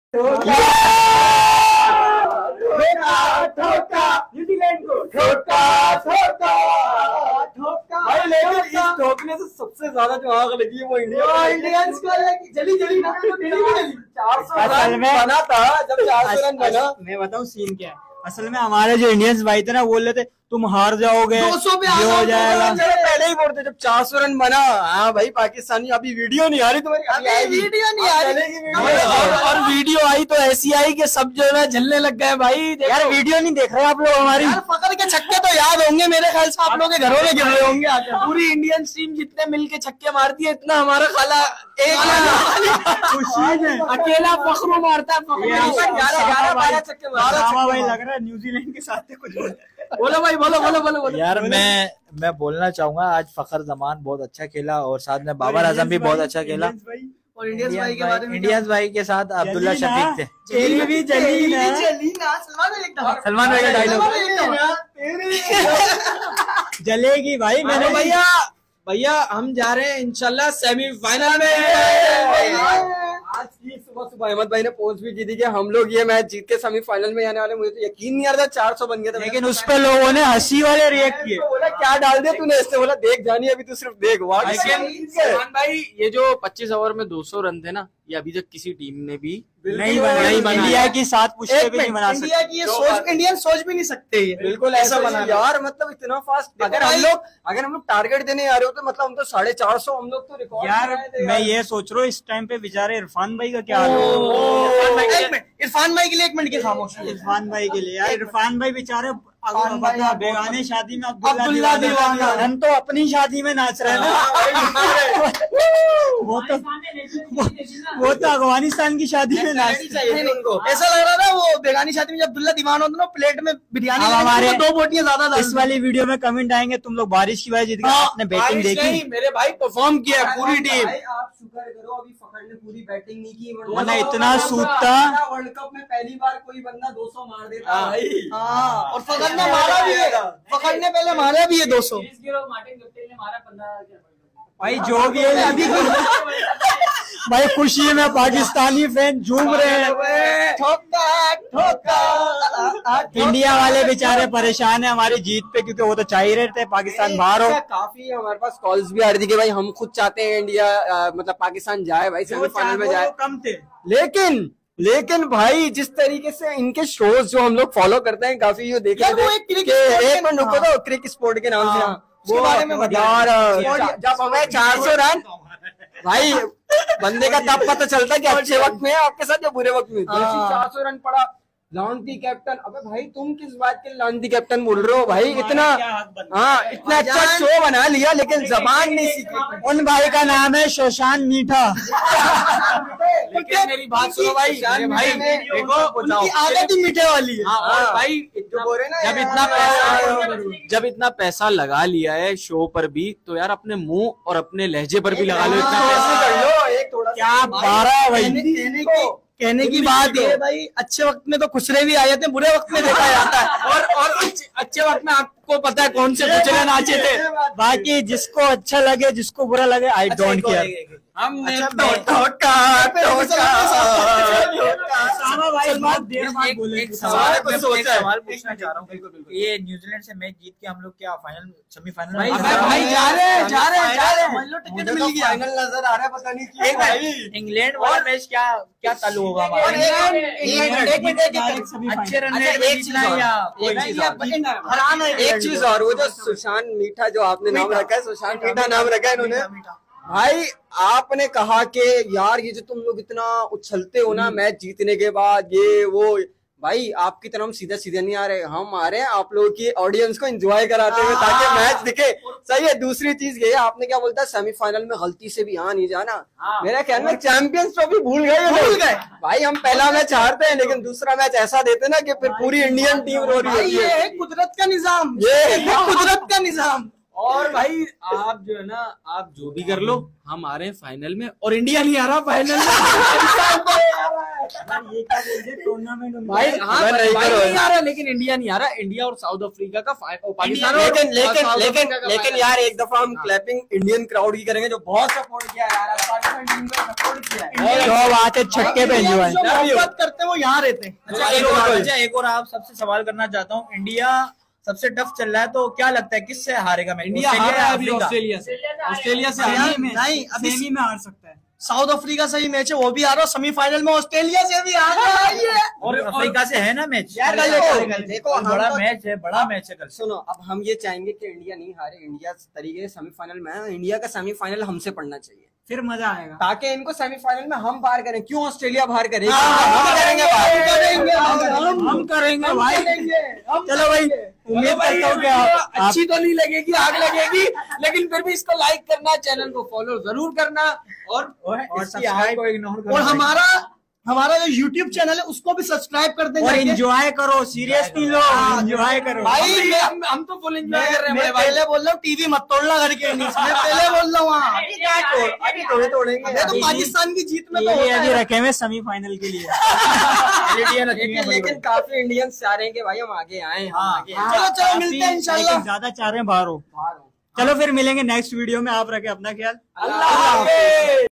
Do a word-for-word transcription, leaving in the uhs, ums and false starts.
New Zealand को ठोका ठोका ठोका भाई, लेकिन इस ठोकने से सबसे ज्यादा जो आग लगी है वो इंडिया इंडियंस को लगी। जली जली ना चार सौ रन बना था, जब चार सौ रन बना। मैं बताऊं सीन क्या है, असल में हमारे जो इंडियंस भाई थे ना बोल रहे थे तुम हार जाओगे, दो सौ पे हो जाएगा। पहले ही बोलते जब चार सौ रन बना। हाँ भाई पाकिस्तानी, अभी वीडियो नहीं आ रही तुम्हारी, अभी वीडियो नहीं आ रही। और, और वीडियो आई तो ऐसी आई कि सब जो है जलने लग गए भाई। यार वीडियो नहीं देख रहे आप लोग हमारी? पकड़ के छक्के तो याद होंगे मेरे ख्याल से, आप लोग के घरों में गिर रहे होंगे। पूरी इंडियन टीम जितने मिलके छक्के मारती है, इतना हमारा खाला एक खुशी में अकेला फखरू मारता है। ग्यारह ग्यारह बारह छक्के मारा भाई, लग रहा है न्यूजीलैंड के साथ कुछ बोलो भाई, बोलो बोलो बोलो बोलो। यार मैं मैं बोलना चाहूंगा आज फखर जमान बहुत अच्छा खेला और साथ में बाबर आजम भी बहुत अच्छा खेला। और इंडियंस भाई के बारे में, इंडियंस भाई के साथ अब्दुल्ला शफीक थे। तेरी भी जली ना, सलमान भाई का डायलॉग जलेगी भाई। मैंने भैया भैया हम जा रहे हैं इंशाल्लाह सेमीफाइनल में। आज की सुबह सुबह अहमद भाई ने पोस्ट भी की थी कि हम लोग ये मैच जीत के सेमीफाइनल में जाने वाले। मुझे तो यकीन नहीं आ रहा था चार सौ बन गया था, लेकिन उस पे लोगों ने हंसी वाले रिएक्ट किए। बोला क्या डाल दिया तूने इससे, बोला देख जानी अभी तू सिर्फ देख। सलमान भाई ये जो पच्चीस ओवर में दो सौ रन थे ना, ये अभी तक किसी टीम ने भी नहीं बना। इंडिया की सात पुश्ते भी नहीं बना सकते। इंडिया की ये सोच इंडियन सोच भी नहीं सकते। बिल्कुल ऐसा बना यार, मतलब इतना फास्ट। अगर हम लोग अगर हम लोग टारगेट देने आ रहे हो तो मतलब हम तो साढ़े चार सौ हम लोग तो रिकॉर्ड। यार मैं ये सोच रहा हूँ इस टाइम पे बेचारे इरफान भाई का क्या हाल है। इरफान भाई के लिए एक मिनट की खामोशी। इरफान भाई के लिए यार, इरफान भाई बेचारे बेगाने शादी में अब्दुल्ला दीवाना, हम तो अपनी शादी में नाच रहे हैं ना। वो तो वो तो अफगानिस्तान की शादी में नाच चाहिए उनको। ऐसा लग रहा था वो बेगानी शादी में जब अब्दुल्ला दीवाना होता ना, प्लेट में बिरयानी हमारे दो बोटियां ज्यादा। इस वाली वीडियो में कमेंट आएंगे तुम लोग बारिश की वजह जीत गए, आपने बैटिंग देखी। मेरे भाई परफॉर्म किया पूरी टीम। आप शुक्र करो अभी फखर ने पूरी बैटिंग नहीं की, वरना इतना सूखता। वर्ल्ड कप में पहली बार कोई बंदा दो सौ मार देता भाई। और फखर ने मारा भी है, फखर ने पहले मारा भी है दो सौ। भाई जो भी है अभी भाई खुशी में पाकिस्तानी फैन झूम रहे हैं। ठोका ठोका। इंडिया वाले बेचारे परेशान है हमारी जीत पे, क्योंकि वो तो चाह ही रहे थे पाकिस्तान बाहर हो। काफी हमारे पास कॉल्स भी आ रही थी कि भाई हम खुद चाहते हैं इंडिया आ, मतलब पाकिस्तान जाए भाई, सेमीफाइनल में जाए। कम थे लेकिन लेकिन भाई जिस तरीके से इनके शोज जो हम लोग फॉलो करते हैं काफी, ये देख रहे थे। एक मिनट रुको तो, क्रिक स्पोर्ट के नाम से वो बारे में यार, जब हमें चार सौ रन भाई बंदे का तब पता चलता है कि अच्छे वक्त में है आपके साथ या बुरे वक्त में। चार सौ रन पड़ा, लांती कैप्टन। अबे भाई तुम किस बात के लांती कैप्टन बोल रहे हो भाई? इतना हाँ इतना अच्छा शो बना लिया लेकिन जबान नहीं सीखी। उन भाई का नाम है शोशान मीठा। लेकिन मेरी बात सुनो भाई, भाई देखो उनकी आदत ही मीठे वाली है। और भाई जो बोल रहे ना, जब इतना पैसा जब इतना पैसा लगा लिया है शो पर भी, तो यार अपने मुंह और अपने लहजे पर भी लगा लो। इतना पैसा कर लो एक थोड़ा क्या बारह भाई कहने की बात है भाई। अच्छे वक्त में तो खुसरे भी आ जाते हैं, बुरे वक्त में देखा जाता है। और और अच्छे, अच्छे वक्त में आपको पता है कौन से खुचरे नाचे थे। बाकी जिसको अच्छा लगे जिसको बुरा लगे आई डोंट केयर। हमने सवाल पूछना चाह रहा हूँ, ये न्यूजीलैंड से मैच जीत के हम लोग क्या फाइनल सेमीफाइनल भाई जा रहे हैं जा रहे हैं जा रहे हैं टिकट मिल गया, फाइनल नजर आ रहा है। पता नहीं क्यों इंग्लैंड वाला मैच क्या क्या चालू होगा हमारा? अच्छे रन एक चीज और, वो जो सुशांत मीठा जो आपने नाम रखा है, सुशांत मीठा नाम रखा है इन्होंने। भाई आपने कहा कि यार ये जो तुम लोग इतना उछलते हो ना मैच जीतने के बाद, ये वो भाई आपकी तरह हम सीधे सीधे नहीं आ रहे, हम आ रहे हैं आप लोगों की ऑडियंस को एंजॉय कराते हुए ताकि मैच दिखे। सही है। दूसरी चीज ये आपने क्या बोलता है, सेमीफाइनल में गलती से भी यहाँ नहीं जाना। मेरा ख्याल में चैंपियंस ट्रॉफी भूल गए भूल गए भाई। हम पहला मैच हारते हैं लेकिन दूसरा मैच ऐसा देते ना कि फिर पूरी इंडियन टीम रो रही है। ये है कुदरत का निजाम, ये है कुदरत का निजाम। और भाई आप जो है ना, आप जो भी कर लो, हम आ रहे हैं फाइनल में और इंडिया नहीं आ रहा फाइनल में। ये क्या बोल रहे टूर्नामेंट भाई हाँ मैं नहीं भाई करूँ। नहीं आ रहा, लेकिन इंडिया नहीं आ रहा। इंडिया और साउथ अफ्रीका का फाइ- और पाकिस्तान और लेकिन लेकिन साउथ लेकिन अफ्रीका का लेकिन फाइनल। यार एक दफा हम क्लैपिंग इंडियन क्राउड की करेंगे, जो बहुत सपोर्ट किया है यार, आज पाकिस्तान टीम को सपोर्ट किया है। जो बात है छक्के पे एंजॉय। जो मोहब्बत करते हैं वो यहाँ रहते हैं। अच्छा हाँ, एक और बिल्कुल। अच्छा एक और आप सबसे सवाल करना चाहता हूँ, इंडिया सबसे टफ चल रहा है तो क्या लगता है किससे हारेगा मैच? इंडिया हार रहा है अभी ऑस्ट्रेलिया से। ऑस्ट्रेलिया से हार नहीं, नहीं, अभी सेमी में हार सकता है। साउथ अफ्रीका से ही मैच है, वो भी आ रहा है, सेमीफाइनल में ऑस्ट्रेलिया से भी आ रहा है ये। और अफ्रीका से है ना मैच यार कल देखो, है, कल है। देखो, हम बड़ा तो- मैच है, बड़ा मैच है कल। सुनो, अब हम ये चाहेंगे कि इंडिया नहीं हारे, इंडिया तरीके से सेमीफाइनल में है। इंडिया का सेमीफाइनल हमसे पड़ना चाहिए, फिर मजा आएगा। ताकि इनको सेमीफाइनल में हम बाहर करें। क्यों ऑस्ट्रेलिया बाहर करेगी? हाँ, हम करेंगे बाहर। हम करेंगे, हम- हम करेंगे भाई। चलो भाई, उम्मीद करता हूँ कि आप अच्छी तो नहीं लगेगी, आग लगेगी, लेकिन फिर भी इसको लाइक करना, चैनल को फॉलो जरूर करना और और इसकी आग को इग्नोर करना। और हमारा हमारा जो यूट्यूब चैनल है उसको भी सब्सक्राइब कर देंगे। और एंजॉय करो, सीरियस नहीं लो, एंजॉय करो। भाई, भाई हम हम तो फुल एंजॉय कर रहे हैं मैं बड़े भाई। पहले बोल रहा हूँ टीवी मत तोड़ना घर के नीचे, मैं पहले बोल रहा हूँ वहाँ। अभी क्या तोड़, अभी थोड़े तोड़ेंगे। ये तो पाकिस्तान की जीत में तो ये होता अभी है। रखे हुए सेमीफाइनल के लिए। लेकिन लेकिन काफी इंडियंस चाह रहे हैं कि भाई हम आगे आए, हम हाँ, आगे हाँ। चलो चलो मिलते हैं इंशाल्लाह। लेकिन ज्यादा चाह रहे हैं बाहर हो। बाहर हो। चलो फिर मिलेंगे नेक्स्ट वीडियो में। आप रखें अपना ख्याल। अल्लाह हाफिज।